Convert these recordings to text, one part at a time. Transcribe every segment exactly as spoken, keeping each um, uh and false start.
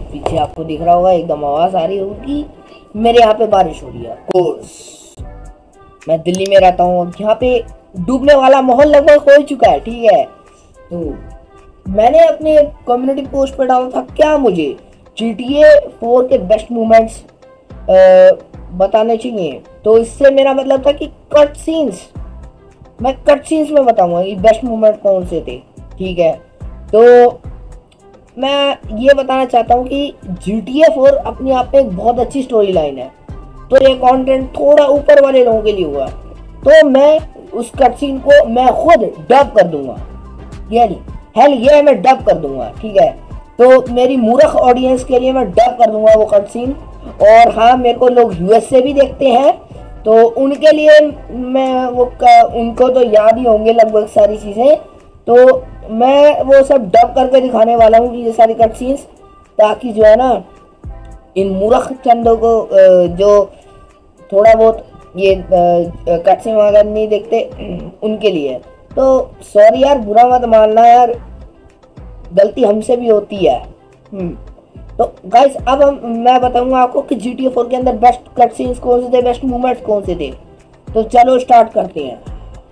पीछे आपको दिख रहा होगा, एकदम आवाज आ रही होगी। मेरे यहाँ पे बारिश हो रही है। कोर्स मैं दिल्ली में रहता हूँ, यहाँ पे डूबने वाला माहौल लगभग हो चुका है। ठीक है, तो मैंने अपने कम्युनिटी पोस्ट पे डाला था क्या मुझे जी टी ए फोर के बेस्ट मोमेंट्स बताने चाहिए। तो इससे मेरा मतलब था कि कट सीन्स, मैं कट सीन्स में बताऊंगा कि बेस्ट मोमेंट कौन से थे। ठीक है, तो मैं ये बताना चाहता हूँ कि जी टी ए फोर अपने आप में एक बहुत अच्छी स्टोरी लाइन है, तो ये कंटेंट थोड़ा ऊपर वाले लोगों के लिए हुआ, तो मैं उस कट सीन को मैं खुद डब कर दूंगा, यानी हेल ये मैं डब कर दूंगा। ठीक है, तो मेरी मूर्ख ऑडियंस के लिए मैं डब कर दूंगा वो कट सीन। और हाँ, मेरे को लोग यू एस से भी देखते हैं, तो उनके लिए मैं वो उनको तो याद ही होंगे लगभग सारी चीज़ें, तो मैं वो सब डब करके दिखाने वाला हूँ ये सारी कट सीन्स, ताकि जो है ना इन मूर्ख चंदों को जो थोड़ा बहुत ये कट सीन वगैरह नहीं देखते उनके लिए। तो सॉरी यार, बुरा मत मानना यार, गलती हमसे भी होती है। तो गाइस अब हम मैं बताऊंगा आपको कि जी टी ए फोर के अंदर बेस्ट कट सीन्स कौन से थे, बेस्ट मूवमेंट्स कौन से थे। तो चलो स्टार्ट करते हैं।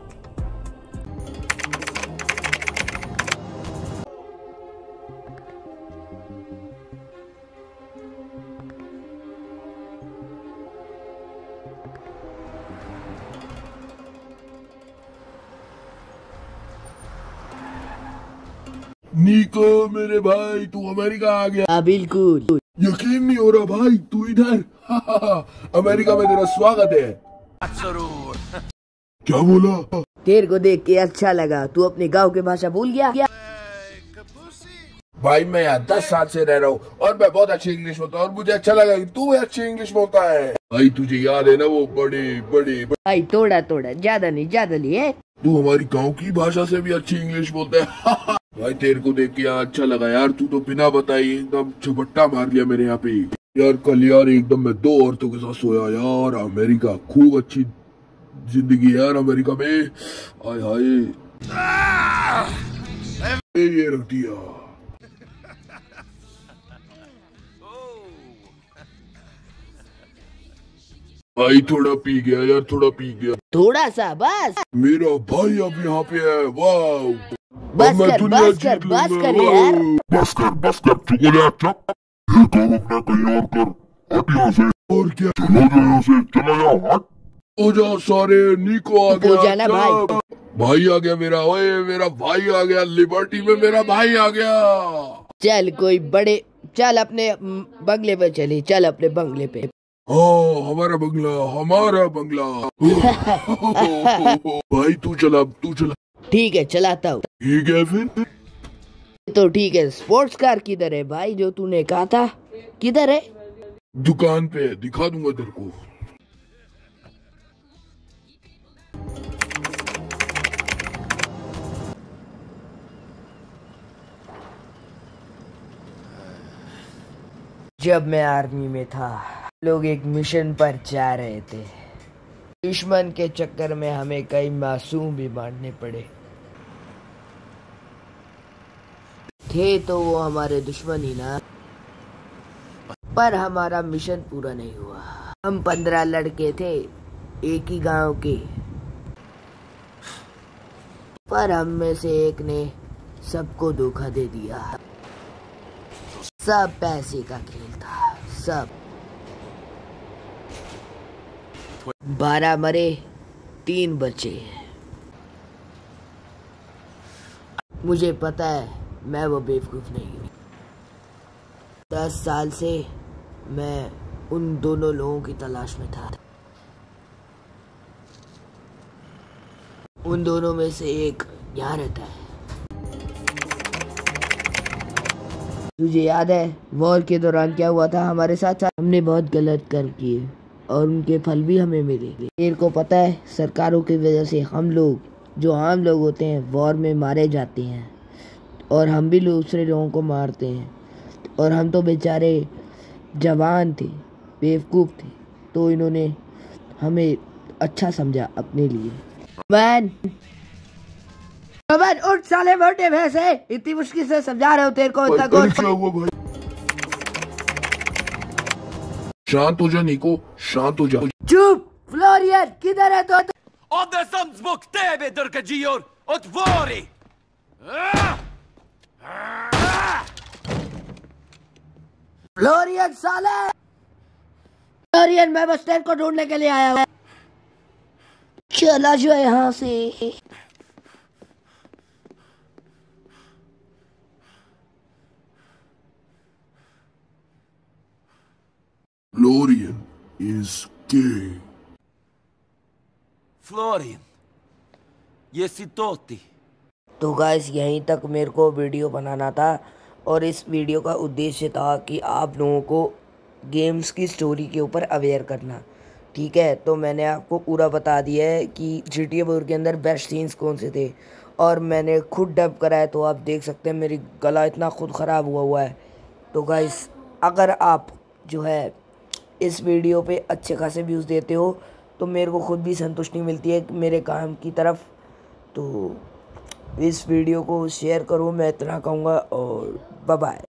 निको मेरे भाई, तू अमेरिका आ गया। हाँ बिल्कुल, यकीन नहीं हो रहा भाई, तू इधर। अमेरिका में तेरा स्वागत है। जरूर। क्या बोला? तेरे को देख के अच्छा लगा, तू अपने गांव की भाषा भूल गया क्या? भाई मैं यहाँ दस साल से रह रहा हूँ और मैं बहुत अच्छी इंग्लिश बोलता हूँ, और मुझे अच्छा लगा कि तू अच्छी इंग्लिश बोलता है। भाई तुझे याद है ना वो बड़ी बड़ी भाई थोड़ा थोड़ा, ज्यादा नहीं ज्यादा नहीं है। तू हमारी गांव की भाषा से भी अच्छी इंग्लिश बोलता है। भाई तेरे को देख के यार अच्छा लगा यार, तू तो बिना बताए एकदम झपट्टा मार लिया मेरे यहाँ पे। यार कल यार एकदम मैं दो औरतों के साथ सोया यार। अमेरिका खूब अच्छी जिंदगी यार अमेरिका में। आय हाय ये रख दिया। भाई थोड़ा पी गया यार, थोड़ा पी गया, थोड़ा सा बस। मेरा भाई अब यहाँ पे है। वाह, बस कर बस कर बस कर यार, बस कर बस कर, चुप हो जा, चुप। ये काम अपना कहीं और कर, हट यहाँ से। और क्या, चलो जा यहाँ से, चला जा, हट हो जा सारे। निको आ गया, हो जाना भाई। भाई आ गया मेरा, ओए मेरा भाई आ गया, लिबर्टी में मेरा भाई आ गया। चल कोई बड़े, चल अपने बंगले पे चले, चल अपने बंगले पे। हाँ हमारा बंगला, हमारा बंगला। भाई तू चला, तू चला। ठीक है चलाता हूँ। ठीक है फिर तो ठीक है। स्पोर्ट्स कार किधर है भाई, जो तूने कहा था, किधर है? दुकान पे, दिखा दूंगा तेरे को। जब मैं आर्मी में था, लोग एक मिशन पर जा रहे थे। दुश्मन के चक्कर में हमें कई मासूम भी मारने पड़े थे, तो वो हमारे दुश्मन ही ना, पर हमारा मिशन पूरा नहीं हुआ। हम पंद्रह लड़के थे एक ही गांव के, पर हम में से एक ने सबको धोखा दे दिया। सब पैसे का खेल था, सब। बारह मरे, तीन बचे। मुझे पता है मैं वो बेवकूफ नहीं हूँ। दस साल से मैं उन दोनों लोगों की तलाश में था। उन दोनों में से एक यहाँ रहता है। तुझे याद है वॉर के दौरान क्या हुआ था हमारे साथ? हमने बहुत गलत कर्म किए और उनके फल भी हमें मिले। तेरे को पता है सरकारों की वजह से हम लोग, जो आम लोग होते हैं, वॉर में मारे जाते हैं, और हम भी दूसरे लोगों को मारते हैं। और हम तो बेचारे जवान थे, बेवकूफ़ थे, तो इन्होंने हमें अच्छा समझा अपने लिए। मैन मैन उठ साले मोटे भैंसे, इतनी मुश्किल से समझा रहे हो तेरे को, इतना शांत हो जा निको, शांत हो जा। चुप फ्लोरियन, किधर है तो? Odejdź bok tebe, Drgađior! Otvori! Florian साले! फ्लोरियन, मैं बस स्टैंड को ढूंढने के लिए आया हूँ। चला जो यहाँ से। Florian is gay. Florian, jesi toti? तो गाइस यहीं तक मेरे को वीडियो बनाना था और इस वीडियो का उद्देश्य था कि आप लोगों को गेम्स की स्टोरी के ऊपर अवेयर करना। ठीक है, तो मैंने आपको पूरा बता दिया है कि जी टी ए फोर के अंदर बेस्ट सीन्स कौन से थे और मैंने खुद डब करा है, तो आप देख सकते हैं मेरी गला इतना खुद ख़राब हुआ हुआ है। तो गाइस अगर आप जो है इस वीडियो पे अच्छे खासे व्यूज़ देते हो तो मेरे को खुद भी संतुष्टि मिलती है मेरे काम की तरफ। तो इस वीडियो को शेयर करो, मैं इतना कहूँगा, और बाय बाय।